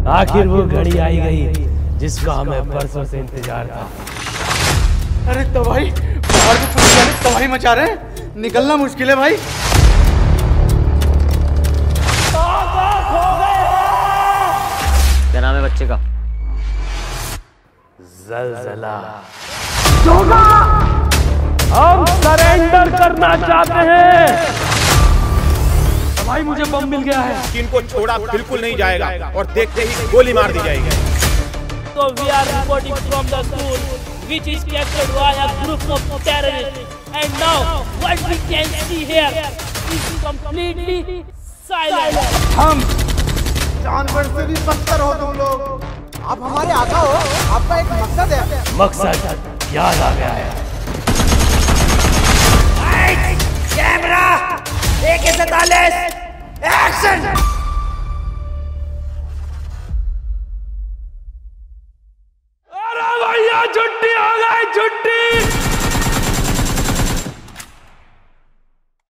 आखिर वो घड़ी आई गई जिसका हमें बरसों से इंतजार था। अरे तबाही, बाहर के पुलिस वाले तबाही मचा रहे हैं, निकलना मुश्किल है भाई। क्या नाम है बच्चे का? ज़लज़ला। हम सरेंडर करना चाहते हैं। भाई मुझे बम मिल गया है। इनको छोड़ा बिल्कुल नहीं जाएगा और देखते ही गोली मार दी जाएगी। So we are reporting from the school which is captured by a group of terrorists, and now what we can see here is completely silent. हम जानवर से भी बदतर हो तुम लोग। आप हमारे आका हो, आपका एक मकसद है। मकसद याद आ गया है। Camera AK-47 action. अरे भैया छुट्टी हो गई, छुट्टी।